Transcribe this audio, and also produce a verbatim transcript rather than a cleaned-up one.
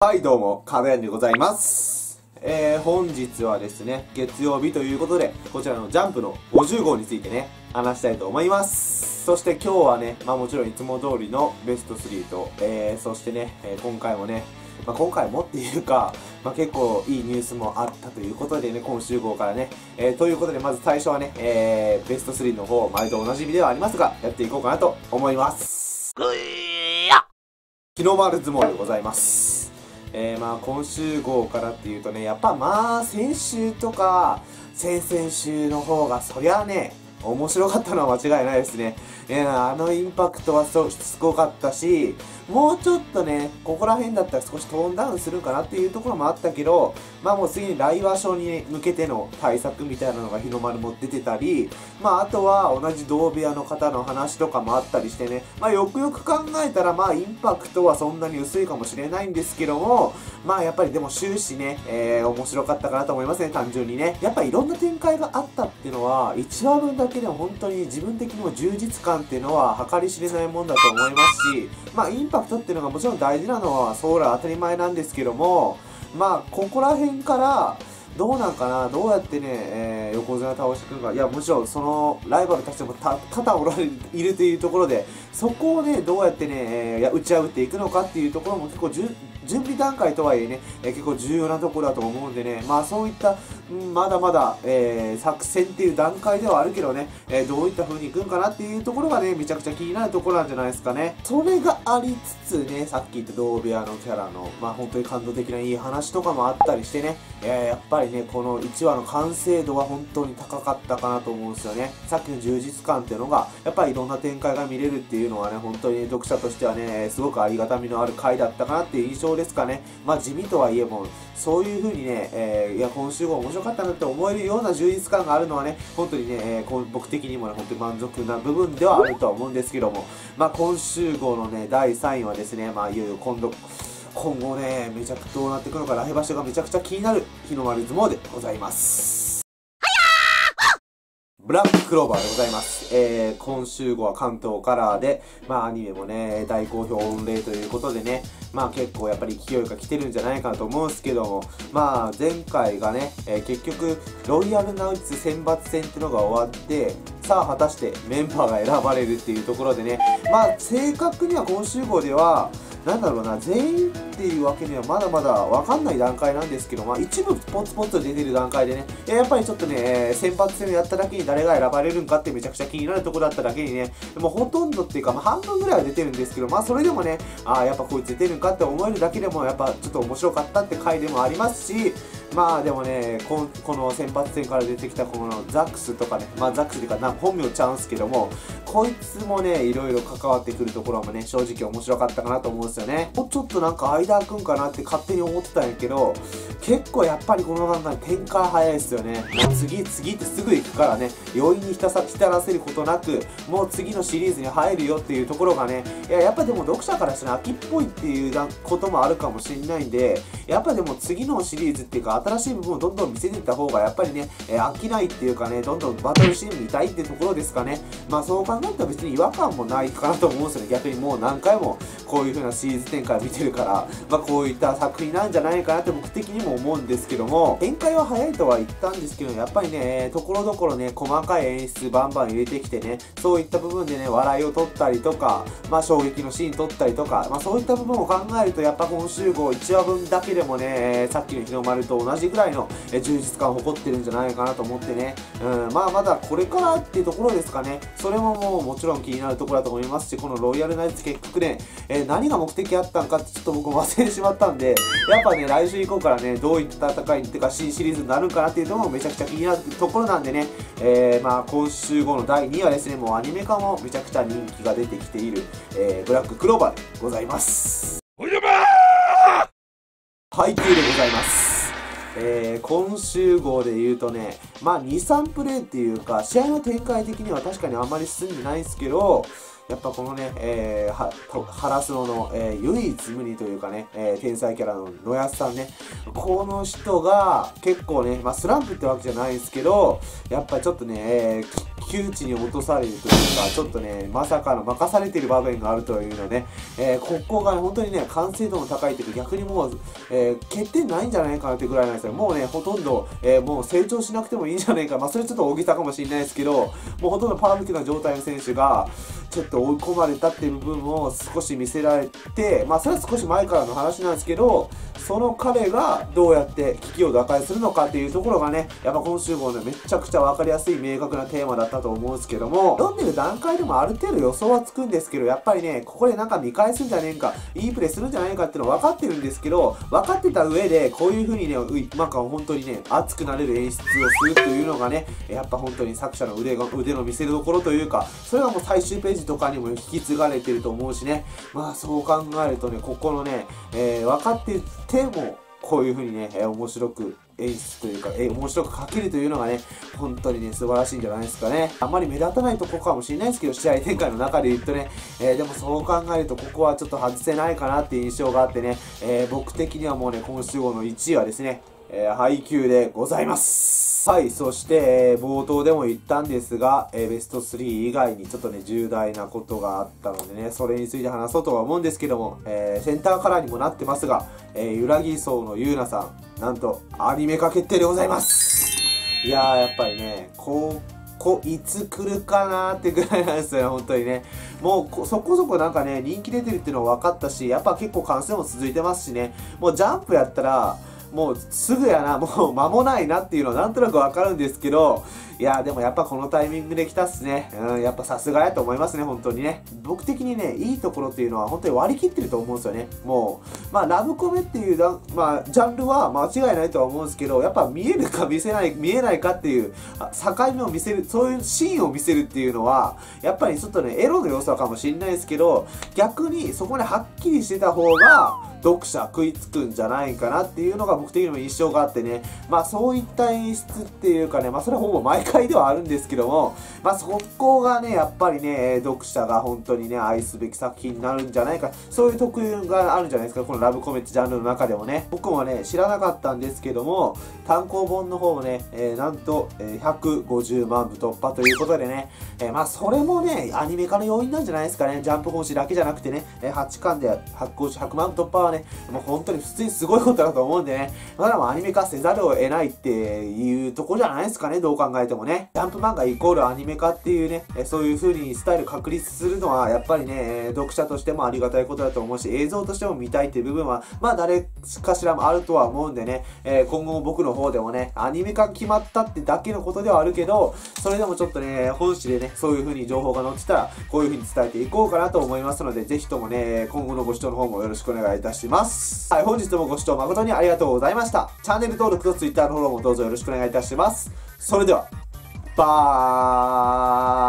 はい、どうも、かぐやんでございます。えー、本日はですね、月曜日ということで、こちらのジャンプのごじゅう号についてね、話したいと思います。そして今日はね、まあもちろんいつも通りのベストスリーと、えー、そしてね、えー、今回もね、まあ今回もっていうか、まあ結構いいニュースもあったということでね、今週号からね、えー、ということでまず最初はね、えー、ベストスリーの方、毎度おなじみではありますが、やっていこうかなと思います。日の丸相撲でございます。えー、まあ今週号からっていうとね、やっぱまあ先週とか先々週の方がそりゃね、面白かったのは間違いないですね。えー、あのインパクトはそすごかったし、もうちょっとね、ここら辺だったら少しトーンダウンするかなっていうところもあったけど、まあもう次に来場所に向けての対策みたいなのが日の丸も出てたり、まああとは同じ同部屋の方の話とかもあったりしてね、まあよくよく考えたらまあインパクトはそんなに薄いかもしれないんですけども、まあやっぱりでも終始ね、えー、面白かったかなと思いますね、単純にね。やっぱいろんな展開があったっていうのは、いちわぶんだけでも本当に自分的にも充実感っていうのは計り知れないもんだと思いますし、まあインパクトっていうのがもちろん大事なのはそら当たり前なんですけども、まあここら辺からどうなんかな、どうやってね、えー、横綱倒してくるか。いや、もちろんそのライバルたちもた多々おられいるというところで、そこをね、どうやってね、えー、打ち破っていくのかっていうところも結構じゅ準備段階とはいえね、えー、結構重要なところだと思うんでね、まあそういった、うん、まだまだ、えー、作戦っていう段階ではあるけどね、えー、どういった風にいくんかなっていうところがね、めちゃくちゃ気になるところなんじゃないですかね。それがありつつね、さっき言った同部屋のキャラの、まあ本当に感動的ないい話とかもあったりしてね、えー、やっぱりね、このいちわの完成度は本当に高かったかなと思うんですよね。さっきの充実感っていうのが、やっぱりいろんな展開が見れるっていうのはね、本当に読者としてはね、すごくありがたみのある回だったかなっていう印象ですかね。まあ地味とはいえも、そういう風にね、えー、いや、今週号面白かったなって思えるような充実感があるのはね、本当にね、えー、僕的にもね、本当に満足な部分ではあるとは思うんですけども、まあ今週号のね、だいさんいはですね、まあいよいよ今度、今後ね、めちゃくちゃどうなっていくのか、来場所がめちゃくちゃ気になる日の丸相撲でございます。ブラッククローバーでございます。えー、今週号は関東カラーで、まあアニメもね、大好評御礼ということでね、まあ結構やっぱり勢いが来てるんじゃないかなと思うんですけども、まあ前回がね、えー、結局、ロイヤルナウツ選抜戦っていうのが終わって、さあ果たしてメンバーが選ばれるっていうところでね、まあ正確には今週号では、なんだろうな、全員っていうわけにはまだまだわかんない段階なんですけど、まあ一部ポツポツ出てる段階でね、やっぱりちょっとね、先発戦をやっただけに誰が選ばれるんかってめちゃくちゃ気になるところだっただけにね、もうほとんどっていうか、まあ半分ぐらいは出てるんですけど、まあそれでもね、ああ、やっぱこいつ出てるんかって思えるだけでも、やっぱちょっと面白かったって回でもありますし、まあでもね、ここの先発戦から出てきたこのザックスとかね、まあザックスっていうかな本名ちゃうんすけども、こいつもね、いろいろ関わってくるところもね、正直面白かったかなと思うんですよね。もうちょっとなんか間空くんかなって勝手に思ってたんやけど、結構やっぱりこの漫画展開早いですよね。もう次次ってすぐ行くからね、容易に浸さ浸らせることなく、もう次のシリーズに入るよっていうところがね、いや、やっぱでも読者からしたら秋っぽいっていうこともあるかもしれないんで、やっぱでも次のシリーズっていうか、新しい部分をどんどん見せていった方がやっぱりね、えー、飽きないっていうかね、どんどんバトルシーン見たいってところですかね。まあそう考えたら別に違和感もないかなと思うんですよね。逆にもう何回もこういう風なシリーズ展開見てるから、まあこういった作品なんじゃないかなって僕的にも思うんですけども、展開は早いとは言ったんですけど、やっぱりね、ところどころね、細かい演出バンバン入れてきてね、そういった部分でね、笑いを取ったりとか、まあ衝撃のシーン取ったりとか、まあそういった部分を考えると、やっぱ今週号いちわぶんだけでもね、さっきの日の丸と同じぐらいの充実感を誇ってるんじゃないかなと思ってね、うん、まあまだこれからっていうところですかね。それももうもちろん気になるところだと思いますし、このロイヤルナイツ結局ね、えー、何が目的あったんかってちょっと僕も忘れてしまったんで、やっぱね、来週以降からね、どういった戦いっていうか新シリーズになるんかなっていうのもめちゃくちゃ気になるところなんでね、えー、まあ今週号のだいにわはですね、もうアニメ化もめちゃくちゃ人気が出てきている、えー、ブラッククローバーでございます。おやばー配給でございます。えー、今週号で言うとね、まあに、さんプレイっていうか、試合の展開的には確かにあんまり進んでないんですけど、 やっぱこのね、えー、は、ハラスノの、えー、唯一無二というかね、えー、天才キャラの野安さんね。この人が結構ね、まあスランプってわけじゃないんですけど、やっぱりちょっとね、えー窮地に落とされるというか、ちょっとね、まさかの任されている場面があるというのね、えー、ここが、ね、本当にね、完成度の高いというか、逆にもう、えー、欠点ないんじゃないかなってぐらいなんですよ。もうね、ほとんど、えー、もう成長しなくてもいいんじゃないか。まあ、それちょっと大げさかもしれないですけど、もうほとんどパワー向きな状態の選手が、ちょっと追い込まれたっていう部分を少し見せられて、まあ、それは少し前からの話なんですけど、その彼がどうやって危機を打開するのかっていうところがね、やっぱ今週号ね、めちゃくちゃ分かりやすい明確なテーマだったと思うんですけども、読んでる段階でもある程度予想はつくんですけど、やっぱりね、ここでなんか見返すんじゃねえか、いいプレーするんじゃないかっていうのは分かってるんですけど、分かってた上で、こういう風にね、なんか本当にね、熱くなれる演出をするというのがね、やっぱ本当に作者の腕が、腕の見せるところというか、それがもう最終ページとかにも引き継がれてると思うしね、まあそう考えるとね、ここのね、えー、分かってても、こういう風にね、えー、面白く演出というか、えー、面白く書けるというのがね、本当にね、素晴らしいんじゃないですかね。あんまり目立たないとこかもしれないですけど、試合展開の中で言うとね、えー、でもそう考えると、ここはちょっと外せないかなっていう印象があってね、えー、僕的にはもうね、今週号のいちいはですね、えー、配給でございます。はい、そして、えー、冒頭でも言ったんですが、えー、ベストスリー以外にちょっとね、重大なことがあったのでね、それについて話そうとは思うんですけども、えー、センターカラーにもなってますが、えー、揺らぎ荘のゆうなさん、なんと、アニメ化決定でございます。いやー、やっぱりね、こう、こいつ来るかなーってぐらいなんですよね、本当にね。もうそこそこなんかね、人気出てるっていうのは分かったし、やっぱ結構完成も続いてますしね、もうジャンプやったら、もうすぐやな、もう間もないなっていうのはなんとなくわかるんですけど、いやーでもやっぱこのタイミングで来たっすね。うん、やっぱさすがやと思いますね、本当にね。僕的にね、いいところっていうのは本当に割り切ってると思うんですよね。もう、まあラブコメっていうだ、まあジャンルは間違いないとは思うんですけど、やっぱ見えるか見せない、見えないかっていう境目を見せる、そういうシーンを見せるっていうのは、やっぱりちょっとね、エロの要素かもしれないですけど、逆にそこではっきりしてた方が、読者食いつくんじゃないかなっていうのが僕的にも印象があってね、まあそういった演出っていうかね、まあそれはほぼ毎回ではあるんですけども、まあそこがね、やっぱりね、読者が本当にね、愛すべき作品になるんじゃないか、そういう特有があるんじゃないですか、このラブコメってジャンルの中でもね。僕もね、知らなかったんですけども、単行本の方もね、えー、なんと、えー、ひゃくごじゅうまんぶ突破ということでね、えー、まあそれもね、アニメ化の要因なんじゃないですかね、ジャンプ本誌だけじゃなくてね、えー、はちかんでひゃくまんぶ突破はね、もう本当に普通にすごいことだと思うんでね、まだもアニメ化せざるを得ないっていうところじゃないですかね、どう考えてもね。ジャンプ漫画イコールアニメ化っていうね、そういう風にスタイル確立するのは、やっぱりね、読者としてもありがたいことだと思うし、映像としても見たいっていう部分は、まあ誰かしらもあるとは思うんでね、えー、今後も僕の方でもね、アニメ化決まったってだけのことではあるけど、それでもちょっとね、本誌でね、そういう風に情報が載ってたら、こういう風に伝えていこうかなと思いますので、ぜひともね、今後のご視聴の方もよろしくお願いいたします。はい、本日もご視聴誠にありがとうございました。チャンネル登録と Twitter のフォローもどうぞよろしくお願いいたします。それでは、バーイ。